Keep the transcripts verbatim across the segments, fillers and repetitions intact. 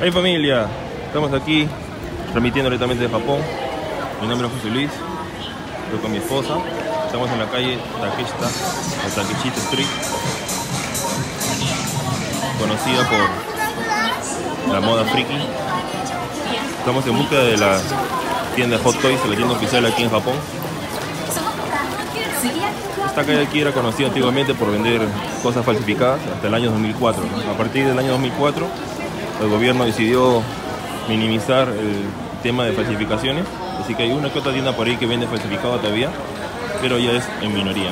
Hey familia, estamos aquí transmitiendo directamente de Japón. Mi nombre es José Luis, estoy con mi esposa. Estamos en la calle Takeshita, o Takeshita Street, conocida por la moda friki. Estamos en busca de la tienda Hot Toys, la tienda oficial aquí en Japón. Esta calle aquí era conocida antiguamente por vender cosas falsificadas hasta el año dos mil cuatro. A partir del año dos mil cuatro, el gobierno decidió minimizar el tema de falsificaciones, así que hay una que otra tienda por ahí que vende falsificado todavía, pero ya es en minoría.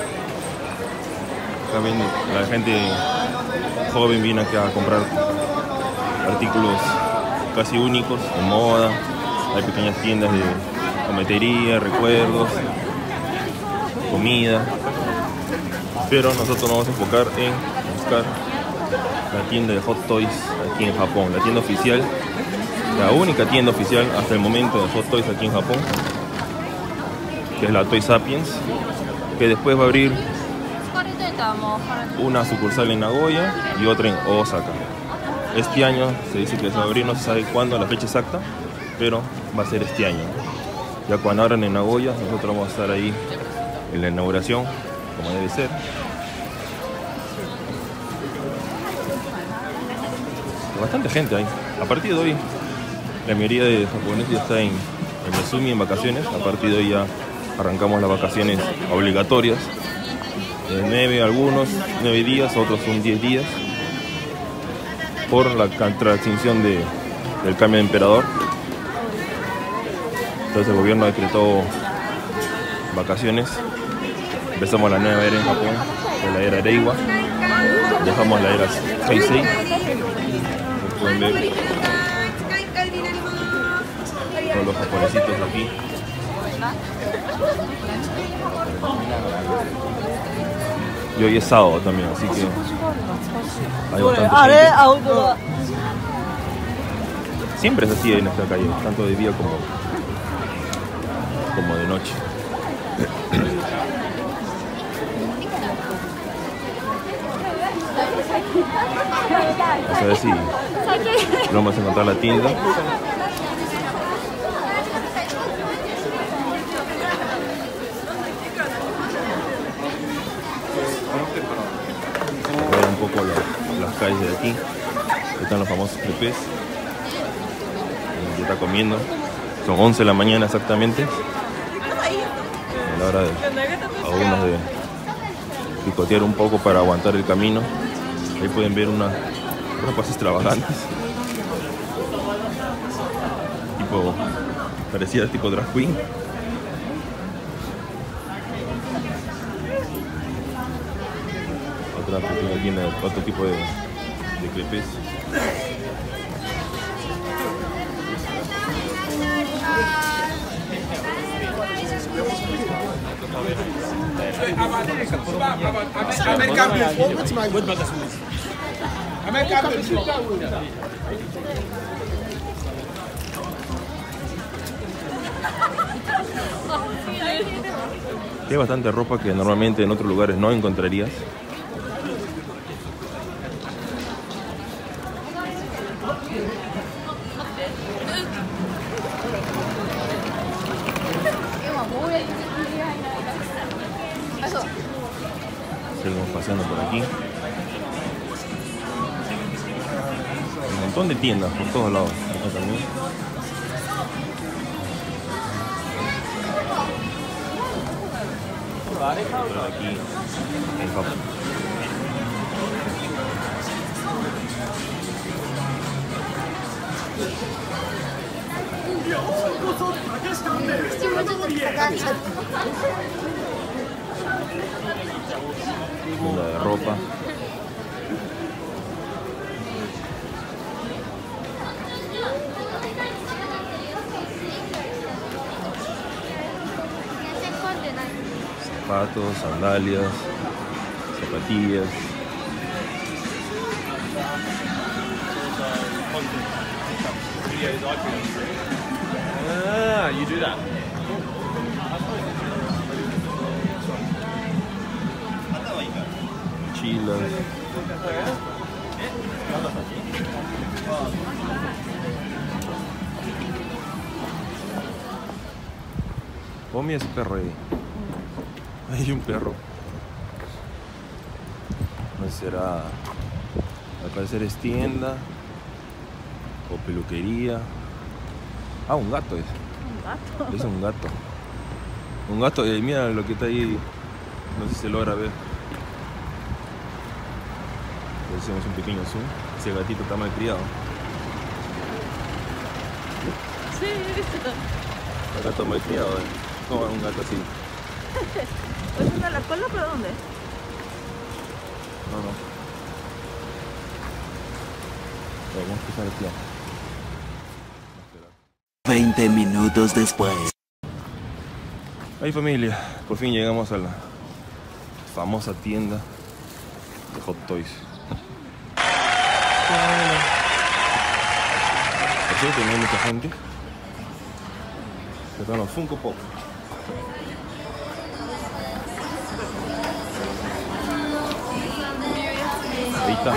Acá vende, la gente joven viene acá a comprar artículos casi únicos de moda. Hay pequeñas tiendas de cometería, recuerdos, comida, pero nosotros nos vamos a enfocar en buscar la tienda de Hot Toys aquí en Japón, la tienda oficial, la única tienda oficial hasta el momento de Hot Toys aquí en Japón, que es la Toy Sapiens, que después va a abrir una sucursal en Nagoya y otra en Osaka. Este año se dice que se va a abrir, no se sabe cuándo, la fecha exacta, pero va a ser este año. Ya cuando abran en Nagoya, nosotros vamos a estar ahí en la inauguración, como debe ser. Bastante gente ahí. A partir de hoy, la mayoría de japoneses ya está en, en Mesumi, en vacaciones. A partir de hoy ya arrancamos las vacaciones obligatorias. De nueve algunos, nueve días, otros son diez días. Por la contracción de, del cambio de emperador. Entonces el gobierno decretó vacaciones. Empezamos la nueva era en Japón, de la era Reiwa. Dejamos la era Heisei. Pueden ver todos los japonesitos aquí. Y hoy es sábado también, así que hay bastante gente. Siempre es así en esta calle, tanto de día como, como de noche. Vamos a ver si vamos a encontrar la tienda. Ver un poco la, las calles de aquí. Están los famosos crepes. Ya está comiendo. Son once de la mañana exactamente. A la hora de algunos de picotear un poco para aguantar el camino. Ahí pueden ver una, unas cosas extravagantes. Tipo, parecía tipo drag queen. Otra pequeña tienda de otro tipo de, de crepes. Hay bastante ropa que normalmente en otros lugares no encontrarías. Seguimos paseando por aquí. Un montón de tiendas por todos lados. Acá también. Por aquí en Japón. Tienda de ropa. Zapatos, sandalias, zapatillas. Ah, you do that. Mochilas. Oh, mira ese perro ahí. Hay un perro. No será. Al parecer es tienda o peluquería. Ah, un gato es. Un gato. Es un gato. Un gato, y mira lo que está ahí. No sé si se logra ver. Le hacemos un pequeño zoom. Ese gatito está mal criado. Sí, he visto. El gato mal criado, ¿eh? ¿Cómo va un gato así? ¿Es una la cola, pero dónde? No, no. Vamos a empezar aquí. veinte minutos después. Ahí, familia, por fin llegamos a la famosa tienda de Hot Toys. Bueno. Por cierto, no hay mucha gente. Pero no, Funko Pop. Ahí está.